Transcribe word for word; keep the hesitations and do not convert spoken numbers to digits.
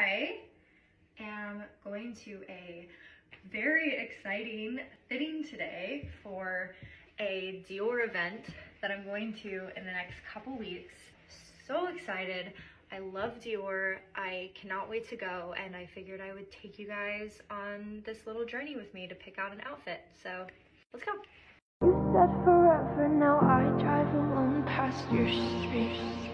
I am going to a very exciting fitting today for a Dior event that I'm going to in the next couple weeks. So excited. I love Dior. I cannot wait to go, and I figured I would take you guys on this little journey with me to pick out an outfit. So let's go. You said forever, now I drive alone past your street.